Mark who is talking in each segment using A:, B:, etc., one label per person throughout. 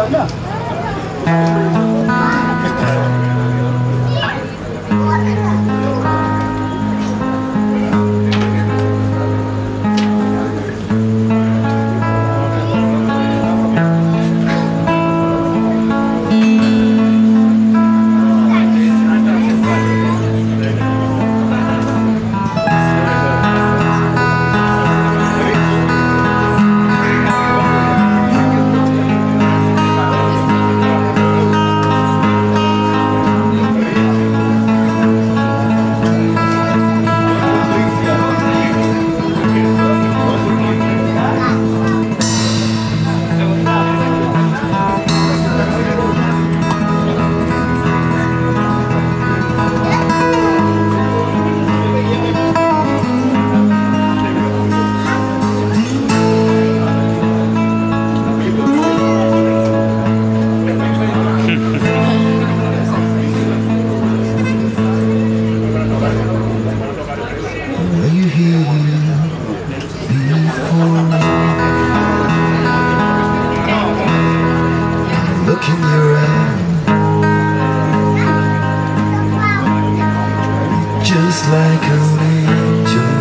A: Just like an angel,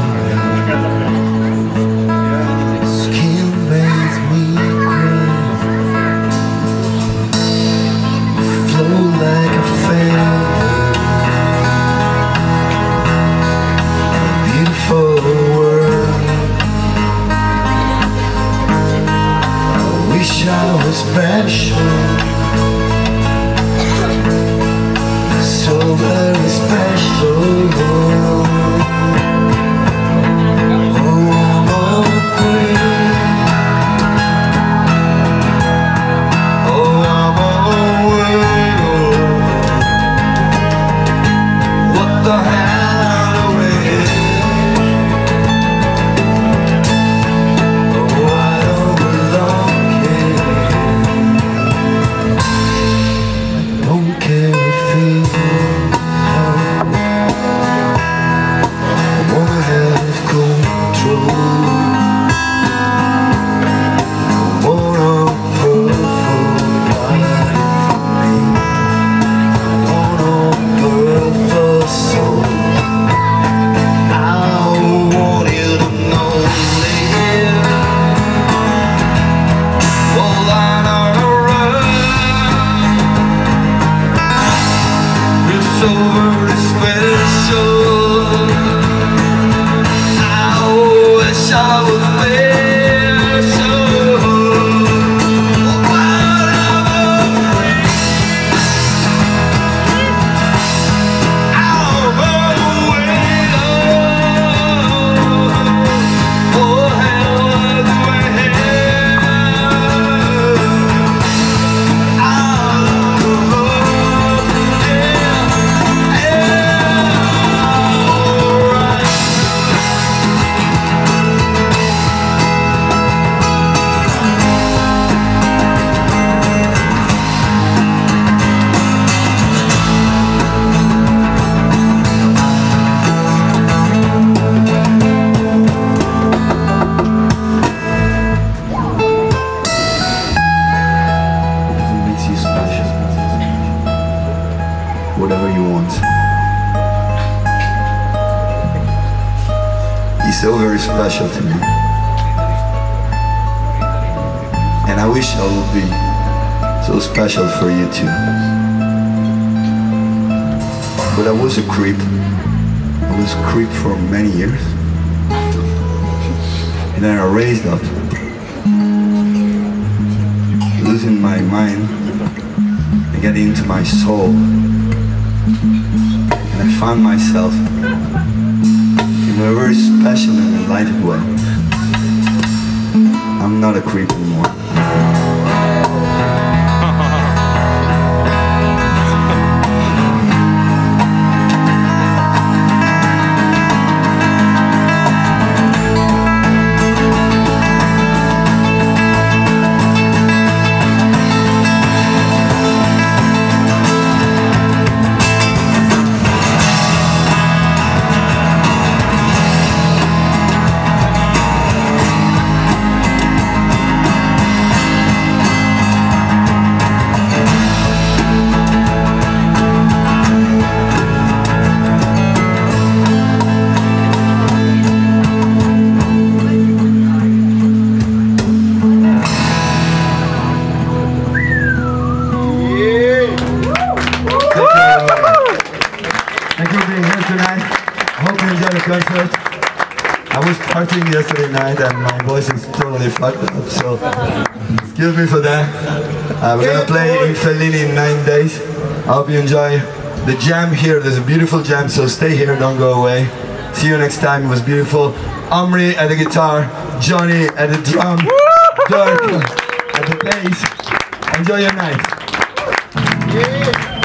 A: skin makes me cry, flow like a feather, a beautiful world. I wish I was special, so very special. Whatever you want. He's so very special to me, and I wish I would be so special for you too. But I was a creep. I was a creep for many years, and then I raised up, losing my mind and getting into my soul. And I found myself in a very special and enlightened way. I'm not a creep anymore. Brentford. I was partying yesterday night and my voice is totally fucked up, so excuse me for that. We're gonna play in Fellini in 9 days. I hope you enjoy the jam here. There's a beautiful jam, so stay here, don't go away. See you next time. It was beautiful. Omri at the guitar, Johnny at the drum, Dirk at the bass. Enjoy your night.